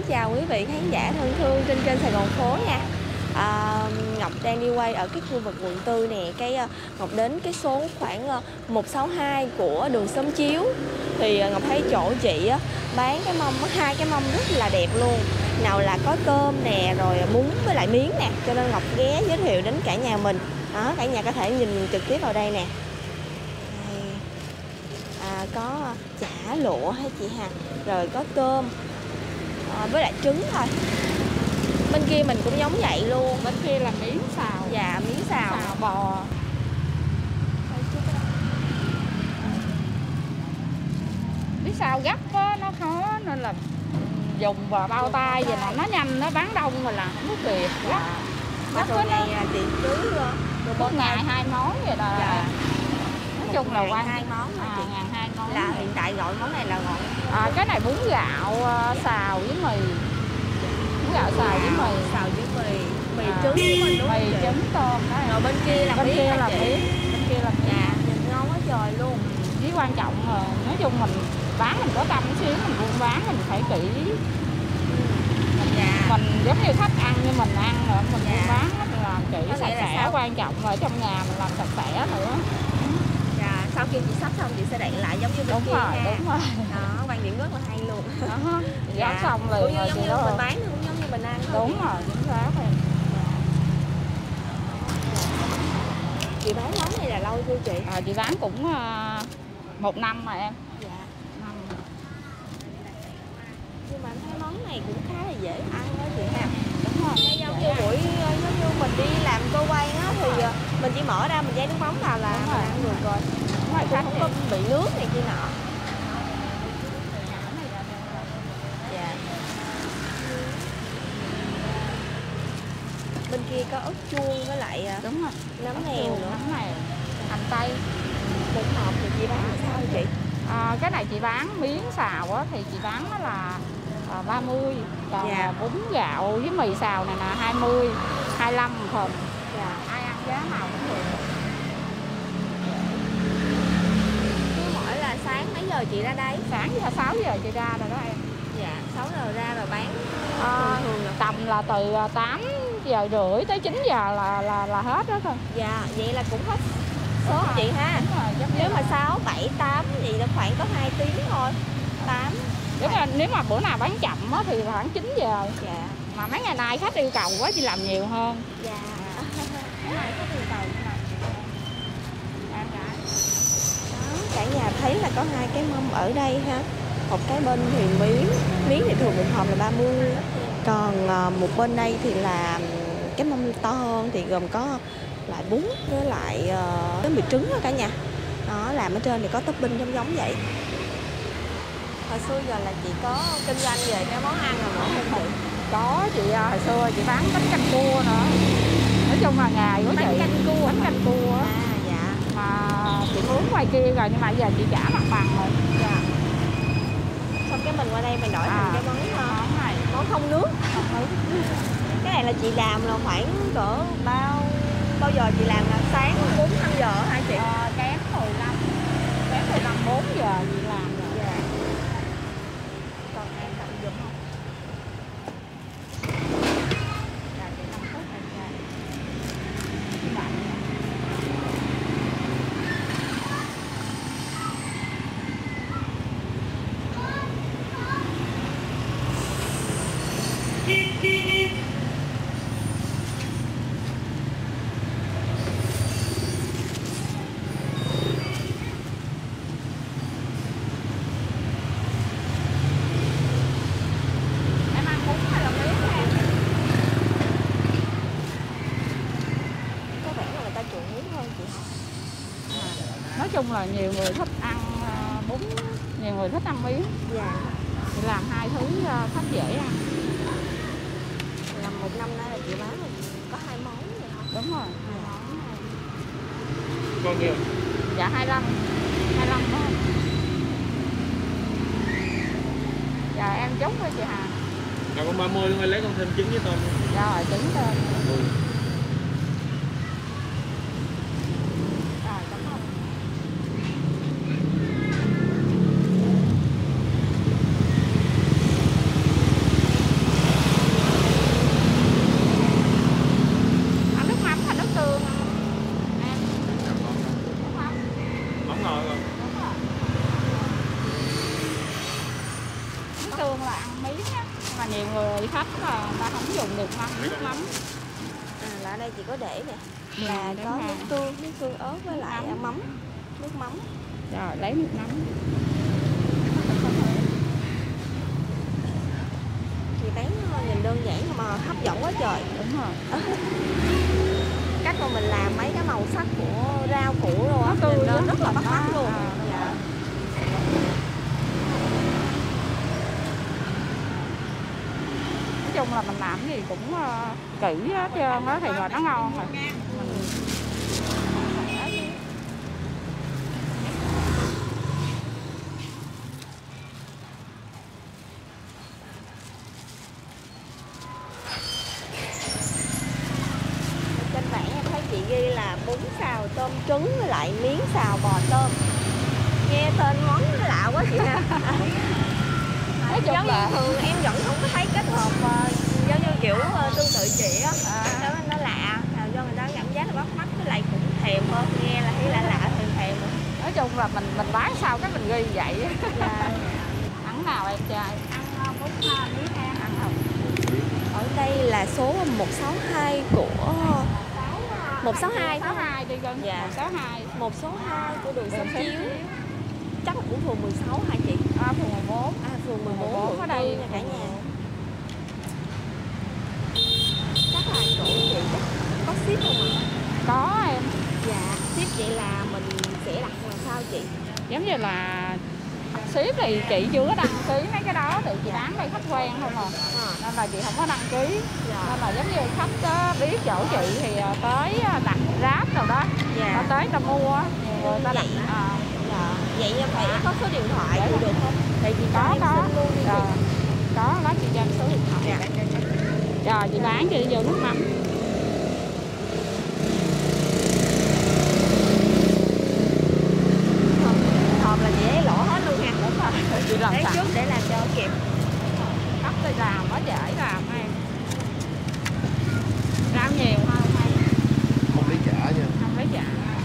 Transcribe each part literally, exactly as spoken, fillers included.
chào quý vị khán giả thân thương trên kênh Sài Gòn Phố nha. à, Ngọc đang đi quay ở cái khu vực quận tư nè. Cái uh, Ngọc đến cái số khoảng uh, một sáu hai của đường Xóm Chiếu. Thì uh, Ngọc thấy chỗ chị uh, bán cái mâm, hai cái mâm rất là đẹp luôn. Nào là có tôm nè, rồi bún với lại miếng nè. Cho nên Ngọc ghé giới thiệu đến cả nhà mình. Đó, cả nhà có thể nhìn trực tiếp vào đây nè. Đây. À, có chả lụa hay chị Hà, rồi có tôm à, với lại trứng thôi. Bên kia mình cũng giống vậy luôn. Bên kia là miếng xào. Dạ, miếng xào, xào bò. Miếng xào gấp á, nó khó nên là dùng vào bao tay vậy là nó nhanh, nó bán đông rồi là không có kịp. Dạ. Mà thường ngày chị cứ một ngày hai món vậy đó. Dạ. Nói chung là quan hai món hả chị? À, ngàn hai món. Là hiện tại gọi món này là gọi à, cái này bún gạo uh, xào với mì. Bún gạo xào với mì. Xào với mì, mì à, trứng với mình đúng mì không chị? trứng tôm đó. Rồi bên kia là bên miếng kia là chị? miếng. Bên kia là miếng. Dạ, nhìn ngon quá trời luôn. Với quan trọng là nói chung mình bán mình có tâm xíu, mình buôn bán mình phải kỹ. Dạ. Mình giống như khách ăn như mình ăn nữa, mình Dạ. buôn bán mình làm kỹ sạch sẽ, quan trọng là ở trong nhà mình làm sạch sẽ nữa. Dạ, sau khi chị sắp xong chị sẽ đậy lại giống như bên đúng kia rồi, ha. đúng rồi. Đó, quan điểm rất là hay luôn. Đó, dạ. Gắp xong liền cũng rồi giống chị như đó mình bán cũng giống như mình ăn thôi. Đúng rồi, chính xác rồi. Chị bán món này là lâu chưa chị? À, chị bán cũng uh, một năm mà em. Dạ. Năm. Nhưng mà thấy món này cũng khá là dễ ăn đó chị ha. Đúng rồi. Cái giống như buổi giống như mình đi làm cơ quan á thì mình chỉ mở ra mình dây nước mắm vào là mình ăn được rồi. Đúng rồi, cũng không có bị nước này kia nọ. Dạ. Bên kia có ớt chuông với lại đúng rồi, nấm mèo nữa. Nấm mèo, hành tây. Một hộp thì chị bán là sao chị? À, cái này chị bán miếng xào á thì chị bán nó là à, ba mươi. Còn dạ. bún gạo với mì xào này là hai mươi, hai mươi lăm một phần. Dạ. Ai ăn giá nào cũng được. Cứ mỗi là sáng mấy giờ chị ra đây? Sáng giờ sáu giờ chị ra rồi đó em. Dạ, sáu giờ ra rồi bán. À, thường là tầm là từ tám giờ rưỡi tới chín giờ là là là hết đó thôi. Dạ, vậy là cũng hết sớm chị ha. Đúng rồi, nếu mà sáu, bảy, tám thì nó khoảng có hai tiếng thôi. tám. Nếu mà, nếu mà bữa nào bán chậm á thì khoảng chín giờ. Dạ. Mà mấy ngày nay khách yêu cầu quá chị làm nhiều hơn. Dạ. Mấy ngày khách yêu cầu chị làm nhiều hơn. Em gái. Đó, cả nhà thấy là có hai cái mâm ở đây ha. Một cái bên thì miếng, miếng thì thường một hộp là ba mươi. Còn một bên đây thì là cái mâm to hơn thì gồm có lại bún với lại uh, cái mì trứng đó cả nhà. Đó, làm ở trên thì có topping giống giống vậy. Hồi xưa giờ là chị có kinh doanh về cái món ăn nào nữa không chị? Có chị, hồi xưa chị bán bánh canh cua nữa. Nói chung là ngày của chị. Bánh canh cua. Bánh canh cua. À dạ. Mà chị mướn ngoài kia rồi nhưng mà giờ chị trả mặt bằng rồi. Dạ. Xong cái mình qua đây mình đổi thành à, cái món món này, món không nước. Không nước. Cái này là chị làm là khoảng cỡ bao bao giờ chị làm là sáng bốn năm giờ hả chị? À, kém mười lăm. Kém mười lăm bốn giờ chị làm rồi. Dạ. Còn em cầm giùm không? Dạ chị năm phút em ra. Bạn nói chung là nhiều người thích ăn uh, bún, nhiều người thích ăn miếng. Dạ. Chị làm hai thứ uh, khách dễ ăn. Làm một năm nay là chị bán là có hai món vậy không? Đúng rồi, hai dạ. món. Bao nhiêu? Dạ hai mươi lăm. hai mươi lăm đó. Dạ em chốt với chị Hà. Dạ con ba mươi luôn, lấy con thêm trứng với tôm. Dạ rồi trứng thêm. Ừ. nước mắm. À, là ở đây chị có để nè. Ừ, Là đúng có rồi. nước tương, nước tương ớt với lại Mắm. mắm, nước mắm. Rồi lấy nước mắm. Chị bán nhìn đơn giản mà hấp dẫn quá trời. Đúng rồi. Cách mà mình làm mấy cái màu sắc của rau củ rồi á, Nó tươi nhìn nó á, rất là bắt mắt luôn. à, Dạ. Nói chung là mình làm gì cũng uh, kỹ hết trơn á thì là nó ngon rồi. Mình... Trên bảng em thấy chị ghi là bún xào tôm trứng với lại miếng xào bò tôm. Nghe tên món lạ quá chị ha. Nói chung Giống là như thường em vẫn không có thấy kết hợp uh, giống như kiểu uh, tương tự chị á. à, Đó nó lạ, làm cho người ta cảm giác là bắt mắt với lại cũng thèm hơn, nghe là thấy lạ lạ thèm thèm rồi. nói chung là mình mình bán sao cái mình ghi vậy. Dạ. Ăn nào em trai? Ăn bún miếng em ăn không? Ở đây là số một sáu hai của một sáu hai sáu hai đi con. Dạ. một sáu hai. một sáu hai của đường Xóm Xóm Chiếu. Chiếu. Chắc là của phường mười sáu hả chị? À, phường mười bốn. À, phường mười mười bốn bốn ở đây nha cả nhà. Chắc là chỗ chị chắc có ship không ạ? Có em. Dạ, ship vậy là mình sẽ đặt làm sao chị? Giống như là ship thì chị chưa có đăng ký mấy cái đó thì chị bán đây khách quen không à. À. Nên là chị không có đăng ký. Dạ. Nên là giống như khách đó, biết chỗ chị thì tới đặt Grab rồi đó. Dạ. Nó tới ta mua rồi ta đặt. Vậy. À, Dạ. Vậy em phải có số điện thoại Dạ. chị được không? Thì chị cho có em có. xin luôn đi chị. Rồi. Có đó chị cho em số điện thoại. Dạ. Rồi chị bán chị vô nước mắm. Hộp là chị ấy lỗ hết luôn nha. Đúng rồi. Chị làm Để sẵn. trước để làm cho kịp. Bắt tay làm nó dễ làm em. Rau nhiều không em? Không lấy chả nha. Không lấy chả.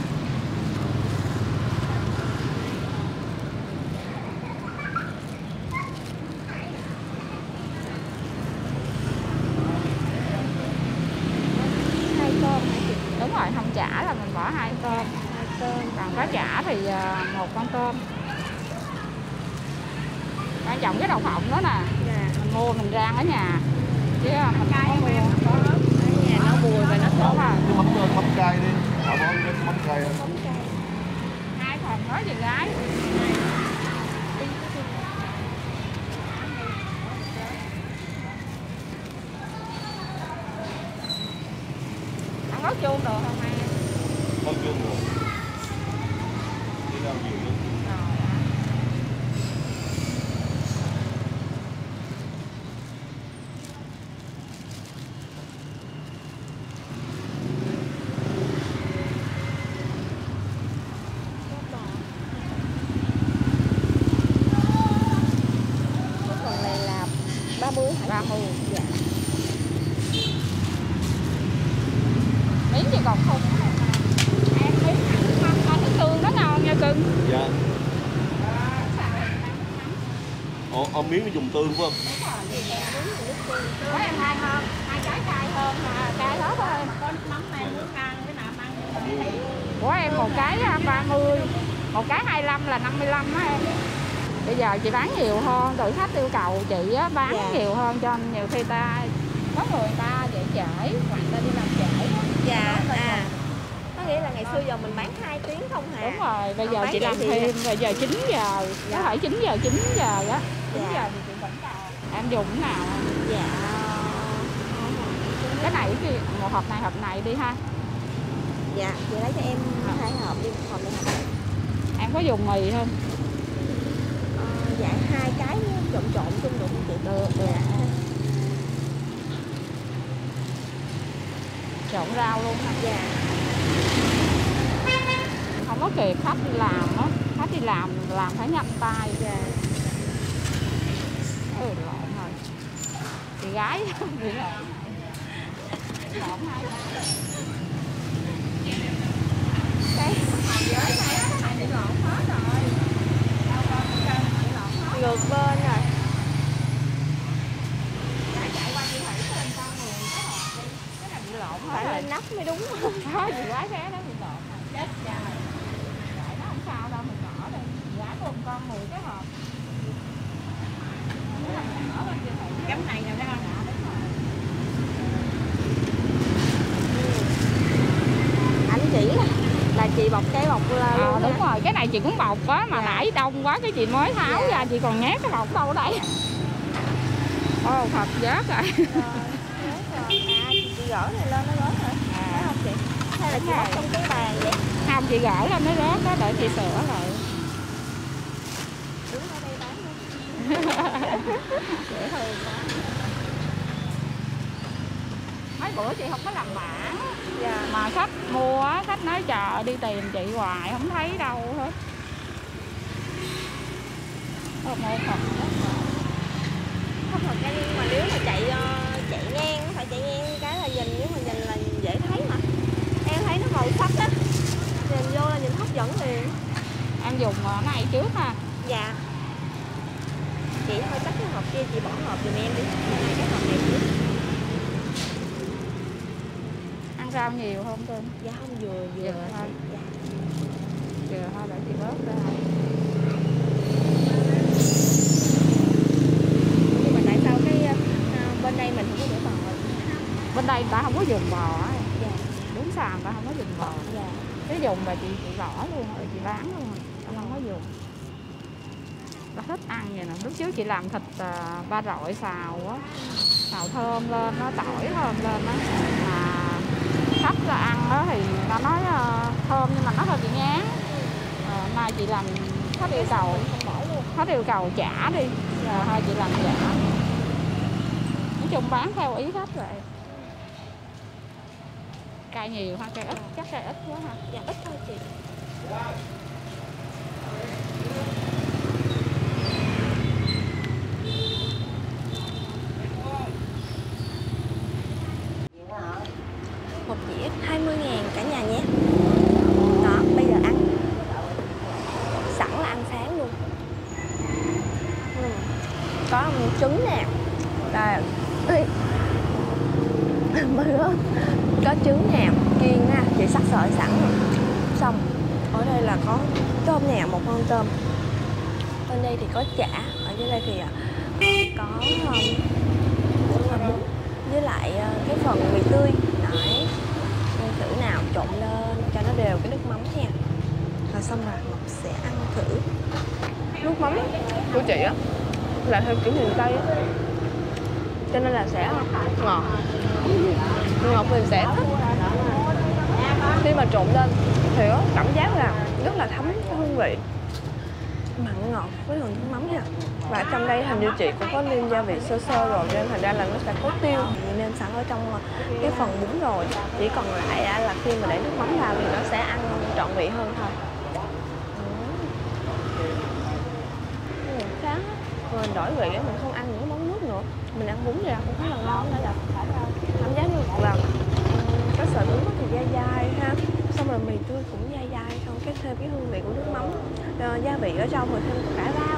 Hai cơm hả chị? Đúng rồi, không chả là mình bỏ hai tôm. Hai cơm. Còn có chả thì à, một con tôm. Quan trọng cái đậu phộng đó nè. Dạ. Mình mua mình rang ở nhà. Chứ à, mình không có mua. Ở nhà nó bùi và nó Đúng thơm. rồi. Cái mắm mắm cay đi. À, mắm, mắm cay. Mắm cay. Hai phần đó chị gái. Ăn có chuông được không em? Không chưa được. Đi đâu nhiều lắm. Rồi đó. Cái phần này là ba mươi hả? ba mươi. Dạ. Miếng gì còn không? Em miếng ăn con nước tương nó ngon nha cưng. Dạ. Ồ, ông miếng nó dùng tương phải không? Có em hai hơn, hai trái cay hơn mà cay hết thôi. Có nước mắm này muốn ăn cái nào ăn Của em một cái ba mươi, một cái hai mươi lăm là năm mươi lăm á em. Bây giờ chị bán nhiều hơn, tự khách yêu cầu chị á, bán Dạ. nhiều hơn cho nên nhiều khi ta có người ta dậy trễ hoặc ta đi làm trễ. Dạ. À. Có nghĩa là ngày xưa giờ mình bán hai tiếng không hả? Đúng rồi, bây Còn giờ bán chị vậy làm thì- thêm, bây giờ chín giờ, Dạ. có thể chín giờ, chín giờ á. chín Dạ. giờ thì chị vẫn còn. Em dùng cái nào? Dạ. Cái này cái một hộp này hộp này đi ha. Dạ, chị lấy cho em hai hộp đi, một hộp này hộp này. Em có dùng mì không? Ờ, dạ hai cái trộn trộn chung được không chị? Được, được. Dạ. Trộn rau luôn ha. Dạ. Không có kịp khách đi làm á, khách đi làm làm phải nhanh tay. Dạ. Ừ, lộn rồi. Chị gái bị lộn. Lộn hai cái. Cái Giới này á, cái này bị lộn hết rồi. Đâu con bị lộn hết. ngược bên rồi. Chạy chạy qua chị thử xem con người có hộp. Phải lên nắp mới đúng. Thôi chị gái bé đó mình đợi mà. Chết trời. Đợi nó không sao đâu, mình mở đi. Gái gồm con mười cái hộp. Chấm này nè, thấy không? Anh chỉ là, là chị bọc cái bọc là À, luôn đúng hả? rồi, cái này chị cũng bọc á, mà Dạ. nãy đông quá cái chị mới tháo Dạ. ra, chị còn nhét cái bọc đâu ở đây. Ô, thật vớt rồi. Rồi, rớt rồi. À, chị, chị gỡ này lên nó rớt hả? À. Phải không chị? Hay là chị Đúng bọc rồi. trong cái bàn vậy? Không, chị gỡ lên nó rớt đó, để chị sửa lại. Đứng ở đây bán luôn. Dễ hơn quá. Mấy bữa chị không có làm bảng, Dạ. mà khách mua á, khách nói chờ đi tìm chị hoài, không thấy đâu hết. Ô, một thật. Không thật ra nhưng mà nếu mà chạy ờ, chạy ngang phải chạy ngang cái là nhìn, nếu mà nhìn là dễ thấy mà. Em thấy nó màu sắc á, nhìn vô là nhìn hấp dẫn liền. Em dùng ở này trước ha. Dạ. Chị thôi cắt cái hộp kia, chị bỏ hộp giùm em đi. Này cái hộp này trước. Ăn rau nhiều không Cưng? Dạ không, vừa vừa Vừa thôi. thôi. Dạ. Vừa thôi để chị bớt ra. Nhưng mà tại sao cái ờ, bên đây mình không có để bò? Bên đây ta không có dùng bò á. Dạ. Đúng sàn ta không có dùng bò. Dạ. Cái dùng là chị chị bỏ luôn rồi chị bán luôn rồi. Ta không có dùng. Ta thích ăn vậy nè. Lúc trước chị làm thịt uh, ba rọi xào á, xào thơm lên, nó tỏi thơm lên đó. Mà khách ra ăn đó thì ta nói uh, thơm nhưng mà nó hơi bị ngán. Uh, nay chị làm khách yêu cầu, Không bỏ luôn. khách yêu cầu chả đi, rồi thôi chị làm chả. Nói chung bán theo ý khách vậy. Cay nhiều ha, cay ít, chắc cay ít quá ha. Dạ ít thôi chị. Một dĩa hai mươi ngàn cả nhà nhé. Đó, bây giờ ăn sẵn là ăn sáng luôn. Ừ. Có trứng nè. Đây. Mới rớt. Có trứng nè, chiên ha, chị sắc sợi sẵn rồi. Xong, ở đây là có tôm nè, một con tôm. Bên đây thì có chả, ở dưới đây thì uh, có um, bún với lại uh, cái phần mì tươi. Đấy, ăn thử nào, trộn lên cho nó đều cái nước mắm nha. Rồi xong rồi Ngọc sẽ ăn thử. Nước mắm của chị á là theo kiểu miền Tây á, cho nên là sẽ ngọt. Ngọt mình sẽ thích. Khi mà trộn lên thì có cảm giác là rất là thấm cái hương vị mặn ngọt với phần nước mắm nha. Và trong đây hình như chị cũng có nêm gia vị sơ sơ rồi, nên thành ra là nó sẽ có tiêu nêm sẵn ở trong cái phần bún rồi. Chỉ còn lại là khi mà để nước mắm vào thì nó sẽ ăn trọn vị hơn thôi. Ừ, khá. Rồi mình đổi vị, mình không ăn những món nước nữa, mình ăn bún ra cũng khá là ngon nữa. Cảm giác như là cái sợi bún thì dai dai ha, xong rồi mì tươi cũng dai dai, xong cái thêm cái hương vị của nước mắm, uh, gia vị ở trong rồi thêm cải bá